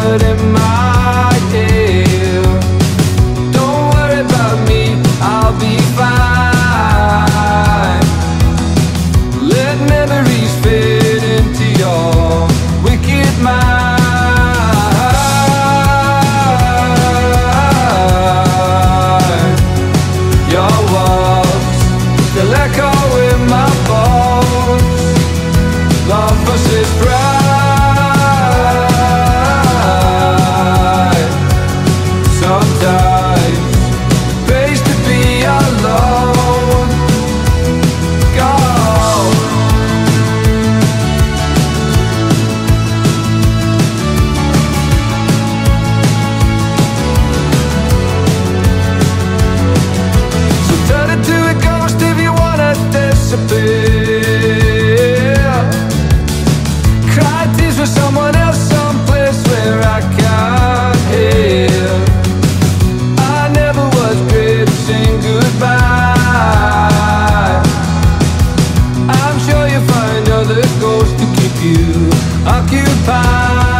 word in my ear. Don't worry about me, I'll be fine. Let memories fade into your wicked mind. Your walls still echo in my bones. Love versus pride. Sometimes pays to be alone. Go. So turn into a ghost if you wanna disappear. Cry tears for someone else, someplace where I can't hear. I never was great at saying goodbye. I'm sure you'll find other ghosts to keep you occupied.